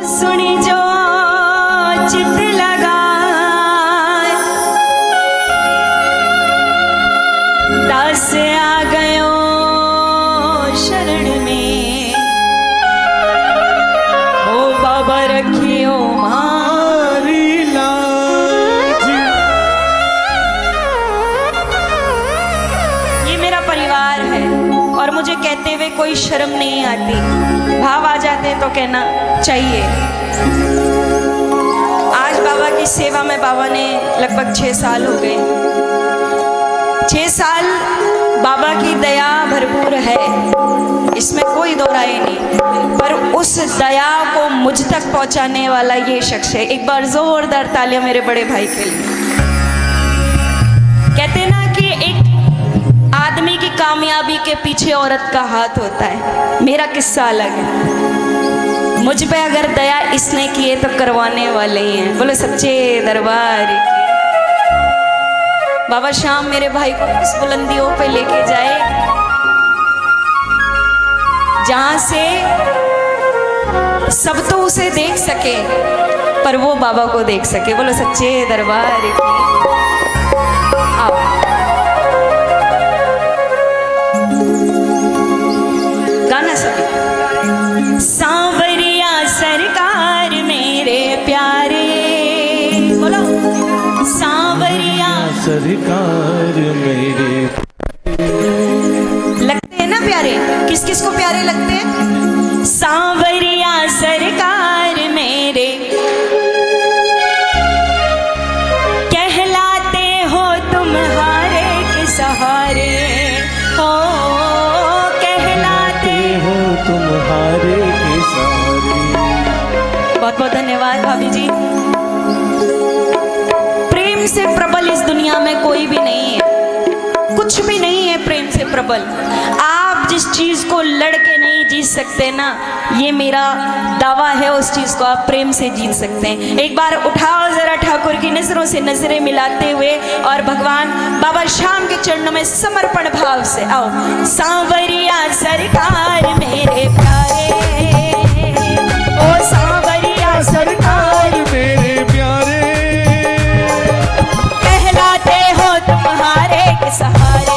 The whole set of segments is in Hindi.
सुनी जो चित लगाए दास आ गयो शरण में, ओ बाबा रखियो मारी लाज। ये मेरा परिवार है और मुझे कहते हुए कोई शर्म नहीं आती। भाव आ जाते तो कहना चाहिए। आज बाबा की सेवा में बाबा ने लगभग 6 साल हो गए। 6 साल बाबा की दया भरपूर है, इसमें कोई दो राय नहीं, पर उस दया को मुझ तक पहुंचाने वाला ये शख्स है। एक बार जोरदार तालियां मेरे बड़े भाई के लिए। कहते ना कि एक आदमी की कामयाबी के पीछे औरत का हाथ होता है। मेरा किस्सा अलग है। मुझ पे अगर दया इसने किए तो करवाने वाले ही हैं। बोलो सच्चे दरबार की। बाबा शाम मेरे भाई को उस बुलंदियों पे लेके जाए जहां से सब तो उसे देख सके पर वो बाबा को देख सके। बोलो सच्चे दरबार की। आओ गाना सभी। सांवरिया सरकार मेरे प्यारे, बोलो सांवरिया सरकार मेरे लगते हैं ना प्यारे। किस किस को प्यारे लगते हैं? सांवरिया सरकार मेरे कहलाते हो तुम हारे के सहारे, हो कहलाते हो तुम्हारे के सहारे। बहुत बहुत धन्यवाद भाभी जी। प्रेम से प्रबल इस दुनिया में कोई भी नहीं है, कुछ भी नहीं है प्रेम से प्रबल। आप जिस चीज को लड़के नहीं जीत सकते ना, ये मेरा दावा है, उस चीज को आप प्रेम से जीत सकते हैं। एक बार उठाओ जरा ठाकुर की नजरों से नजरें मिलाते हुए और भगवान बाबा श्याम के चरणों में समर्पण भाव से आओ। सांवरिया सरकार मेरे प्यारे, ओ सांवरिया सरकार मेरे प्यारे कहलाते हो तुम्हारे के सहारे,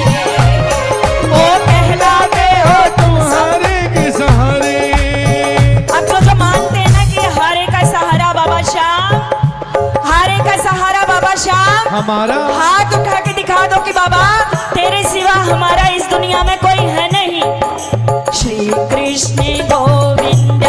ओ कहलाते हो तुम्हारे के सहारे। अब जो मानते हैं ना कि हारे का सहारा बाबा श्याम, हारे का सहारा बाबा श्याम, हमारा हाथ उठा के दिखा दो कि बाबा तेरे सिवा हमारा इस दुनिया में कोई है नहीं। श्री कृष्ण गोविंद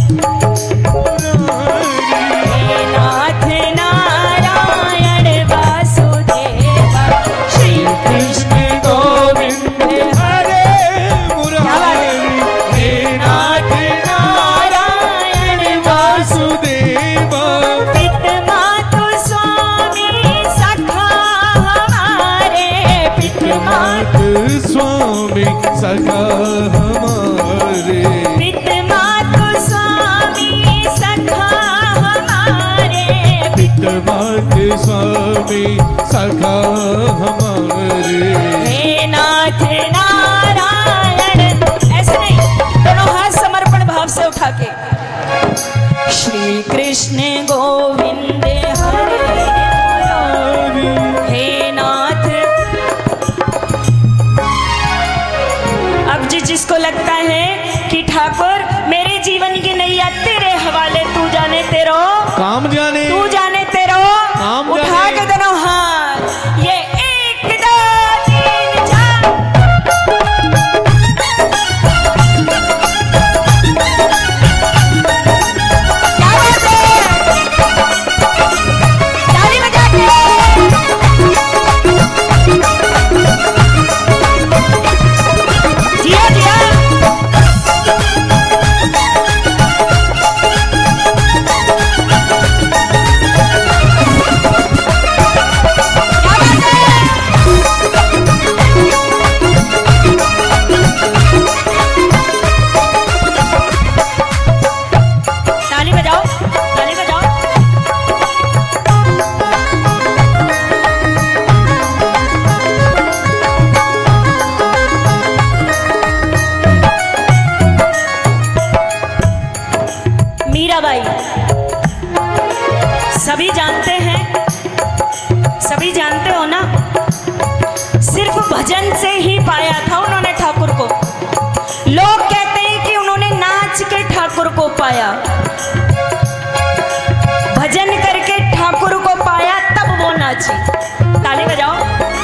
हे नाथ नारायण वासुदेव, श्री कृष्ण गोविंद हरे मुरारी, हे नाथ नारायण वासुदेव। पिता मातु स्वामी सखा हमारे, पिता मातु स्वामी सखा हमारे, पिता मातु स्वामी सखा हमारे, पिता मातु स्वामी सखा हमारे। हे नाथ नारायण। ऐसे नहीं, दोनों हाथ समर्पण भाव से उठा के। श्री कृष्ण गोविंद हरे मुरारी, हे नाथ। अब जिसको लगता है कि ठाकुर मेरे जीवन की नैया तेरे हवाले, तू जाने तेरो काम जाने, तू जाने तेरो, काम उठा जाने। के दोनों हाथ। ये 1 2 3 4। क्या बात है? ताली बजा के। जिया जिया। मीराबाई सभी जानते हैं, सभी जानते हो ना, सिर्फ भजन से ही पाया था उन्होंने ठाकुर को। लोग कहते हैं कि उन्होंने नाच के ठाकुर को पाया, भजन करके ठाकुर को पाया, तब वो नाची। ताली बजाओ।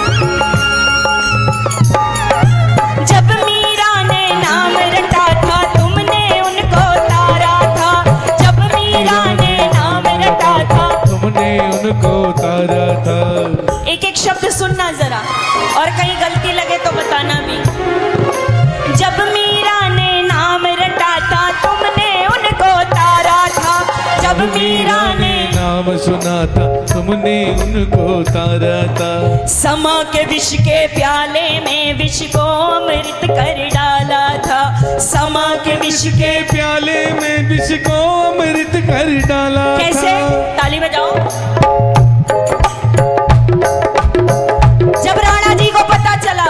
जब मीरा ने नाम रटा था तुमने उनको तारा था, जब मीरा ने नाम रटा था तुमने उनको तारा था। एक एक शब्द सुनना जरा, और कहीं गलती लगे तो बताना भी। जब मीरा ने नाम रटा था तुमने उनको तारा था, जब मीरा ने नाम सुना था तुमने उनको तारा था। समा के विष के प्याले में विष को अमृत कर डाला था, समा के विष के प्याले में विष को अमृत कर डाला। कैसे? ताली बजाओ। जब राणा जी को पता चला,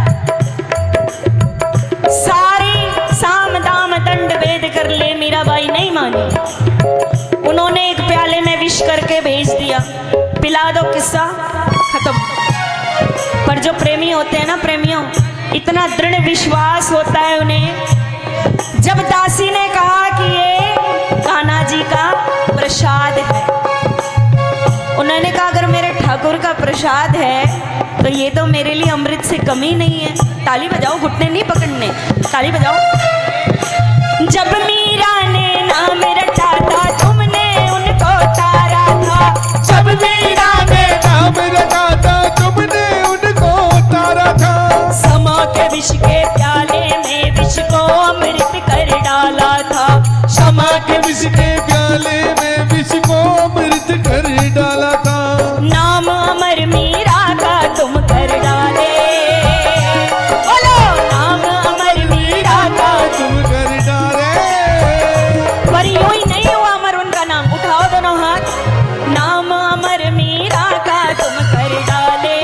सारे साम दाम दंड भेद कर ले, मीराबाई नहीं मानी। उन्होंने एक प्याले में विष करके भेज दिया, पिला दो, किस्सा खत्म। पर जो प्रेमी होते हैं ना, प्रेमियों, इतना दृढ़ विश्वास होता है उन्हें। जब दासी ने कहा कि ये कान्हा जी का प्रसाद है, उन्होंने कहा अगर मेरे ठाकुर का प्रसाद है तो ये तो मेरे लिए अमृत से कमी नहीं है। ताली बजाओ, घुटने नहीं पकड़ने, ताली बजाओ। जब मीरा ने नाम रटा था तुमने उनको तारा था, जब मीरा ने नाम रटा था तुमने उनको तारा था। समा के विष के प्याले में विष को अमृत कर डाला था, समा के विष के प्याले में विष को अमृत कर डाला था। नाम अमर मीरा का तुम कर डाले, बोलो नाम अमर मीरा का तुम कर डाले। पर यूं ही नहीं हुआ अमर उनका नाम, उठाओ दोनों हाथ। नाम अमर मीरा का तुम कर डाले,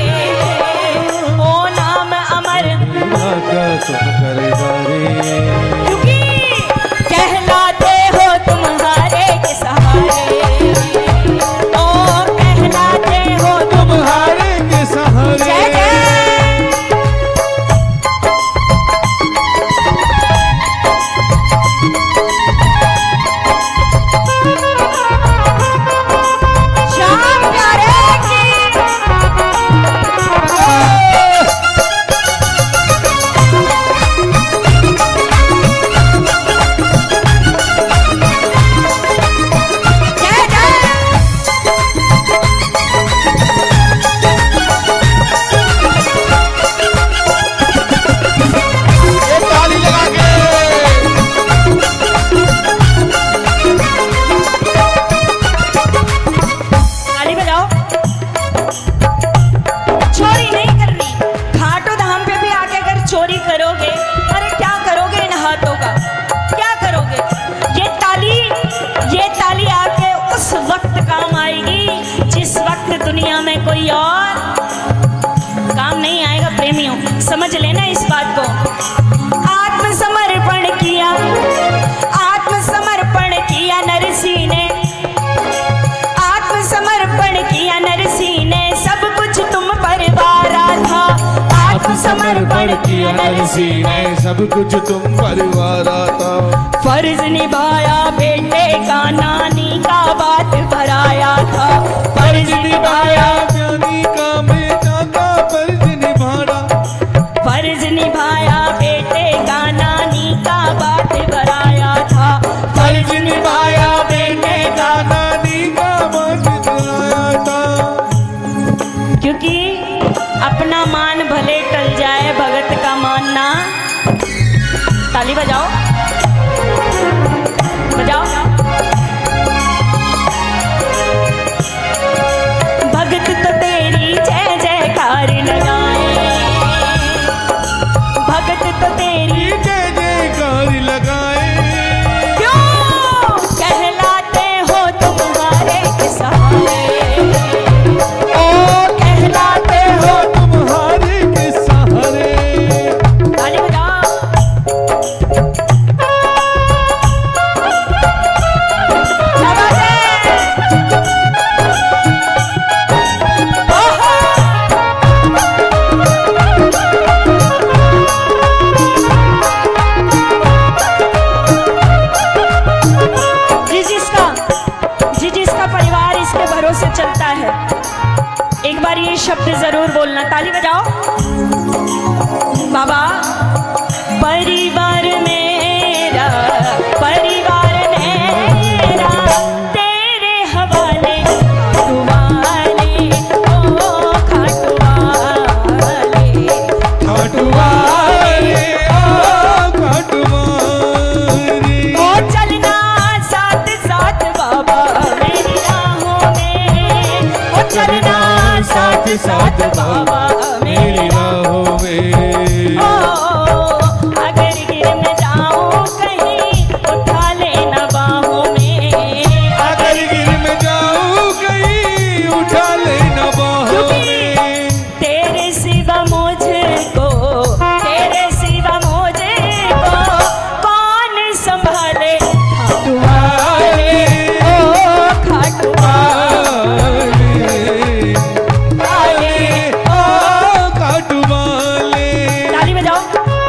ओ नाम अमर का तुम कर डाले। क्योंकि कहलाते हो तुम्हारे के सहारे, ओ कहलाते हो तुम्हारे के सहारे। जय जय। श्याम प्यारे की जय जय। ताली लगा के ताली बजाओ। चोरी नहीं करनी, घाटो धाम पे भी आके अगर चोरी करोगे, अरे क्या करोगे इन हाथों का, क्या करोगे? ये ताली आके उस वक्त काम आएगी जिस वक्त दुनिया में कोई और काम नहीं आएगा। प्रेमियों समझ लेना इस बात को। आत्मसमर्पण किया, आत्मसमर्पण किया नरसिंह ने, आत्मसमर्पण किया नरसिंह ने, सब कुछ तुम पर वारा था। आत्मसमर्पण किया नरसिंह ने, सब कुछ तुम परिवारा था। फर्ज निभाया बेटे का, नानी का बात भराया था। फर्ज निभाया, ज्ञानी का बेटा का फर्ज निभाना। फर्ज निभाया बेटे का, नानी का बात भराया था। फर्ज निभाया बेटे का, नानी का बात बनाया था। क्योंकि अपना मान भले टल जाए, भगत का मान ना। ताली बजाओ, बजाओ। शब्द जरूर बोलना, ताली बजाओ। बाबा परिवार मेरा, परिवार मेरा तेरे हवाले, खाटुवाले ओ खाटुवाले, खाटुवाले ओ खाटुवाले। ओ चलना साथ साथ बाबा मेरी राहों में, ओ चलना साथ साथ बाबा मेरी राहों में। अगर गिर न जाऊं कहीं उठा लेना बाहों में, अगर गिर में जाऊं कहीं उठा लेना बाहों में। तेरे सिवा मुझको, तेरे सिवा मुझको कौन संभाले, खाटुवाले ओ खाटुवाले, ओ खाटुवाले। ताली बजाओ।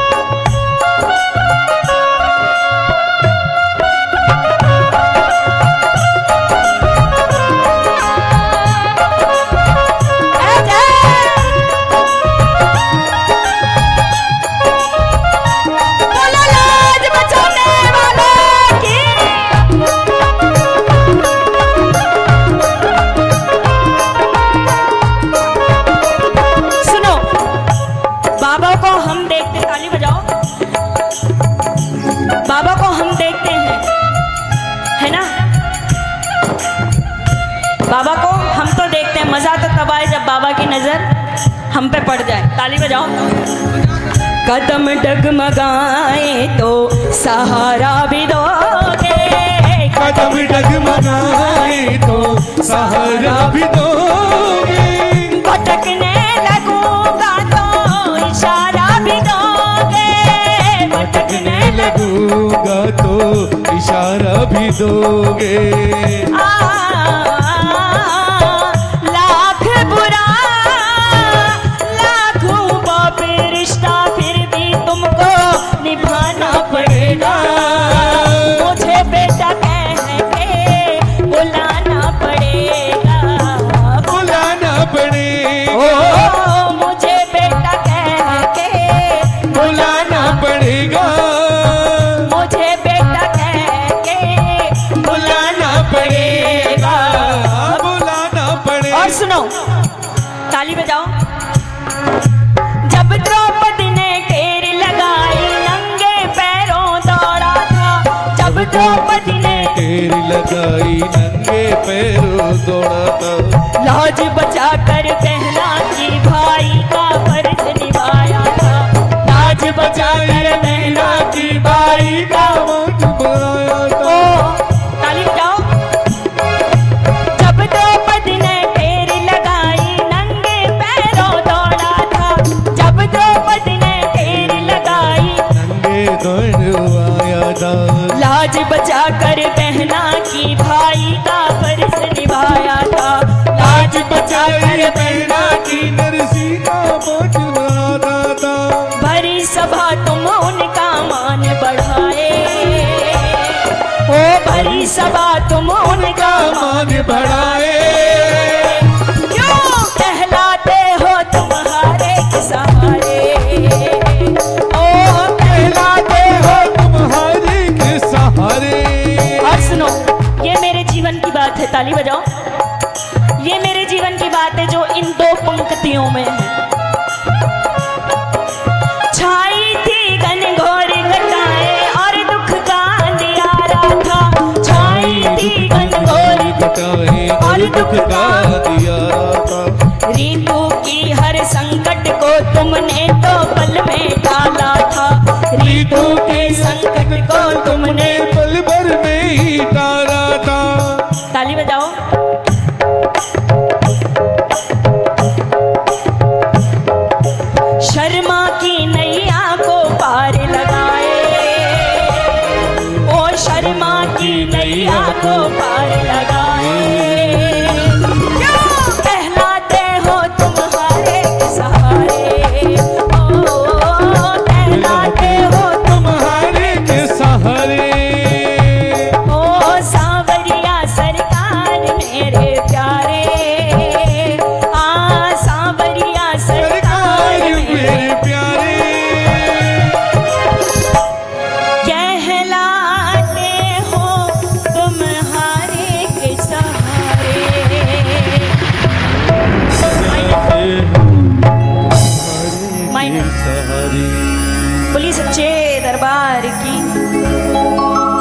बोलो लाज बचाने वाले की। सुनो, बाबा को हम देखते, ताली बजाओ। बाबा को हम देखते हैं, है ना? बाबा को हम तो देखते हैं, मजा तो तब आए जब बाबा की नजर हम पे पड़ जाए। ताली बजाओ। कदम डगमगाए तो सहारा भी दोगे, कदम डगमगाए तो सहारा भी दोगे। भटकने लगूंगा तो इशारा भी दोगे, भटकने लगूंगा तो इशारा भी दोगे। लाख बुरा लाखों बाप रिश्ता फिर भी तुमको निभाना पड़ेगा। मुझे बेटा कह के बुलाना पड़ेगा, बुलाना पड़ेगा, ओ मुझे बेटा कह के बुलाना पड़ेगा, मुझे बेटा कह के बुलाना पड़ेगा, बुलाना पड़ेगा। और सुनो, ताली बजाओ। जब द्रौपदी ने टेर लगाई नंगे पैरों दौड़ा था, जब द्रौपदी ने टेर लगाई नंगे पैरों दौड़ा था। लाज बचा कर बहना की भाई का फर्ज निभाया था, लाज बचा कर बहना की भाई का फर्ज निभाया था। ताली बजाओ। जब द्रौपदी ने टेर लगाई नंगे पैरों दौड़ा था, जब द्रौपदी ने टेर लगाई नंगे दौड़वाया था। लाज बचा कर बहना की भाई का फर्ज निभाया था, लाज बचा कर बहना की। नरसी का पहुँच बनाता था। भरी सभा तुम उनका मान बढ़ाए, ओ भरी सभा तुम उनका मान बढ़ाए। क्यों कहलाते हो तुम्हारे के सहारे, ओ कहलाते हो। तुम्हारे के सहारे। और सुनो, ये मेरे जीवन की बात है, ताली बजाओ। ये मेरे जीवन की बात है जो इन दो पंक्तियों में है। छाई थी घनघोर घटाएं और दुख का अंधियारा था, छाई थी घनघोर घटाएं और दुख का अंधियारा था। ऋतु की हर संकट को तुमने तो पल में टाला था, ऋतु के संकट को तुमने पल भर में ही टाला था। ताली बजाओ। शर्मा की नैया को पार लगाए, ओ शर्मा की नैया को पार लगाए।